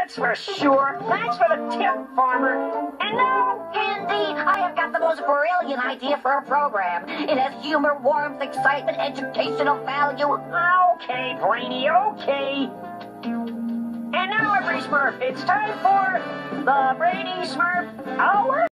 That's for sure. Thanks for the tip, farmer. And now, Andy, I have got the most brilliant idea for a program. It has humor, warmth, excitement, educational value. okay, Brainy, okay. And now, every Smurf, it's time for the Brainy Smurf Hour.